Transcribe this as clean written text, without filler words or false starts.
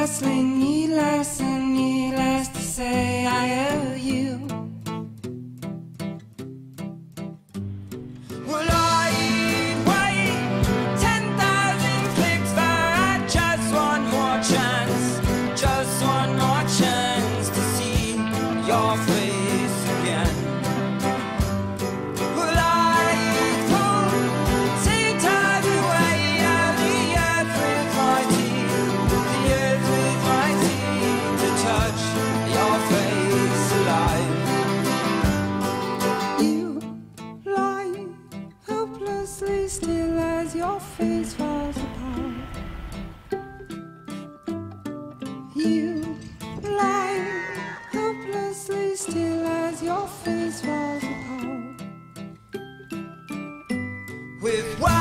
hopelessly needless and needless to say I owe you. Well, I'd wait 10,000 clicks for just one more chance, just one more chance to see your face again. Well, I'd pull sea tides away out the earth with my teeth, the earth with my teeth, to touch your face alive. You lie hopelessly still as your face falls apart. You lie hopelessly still as your face falls apart. With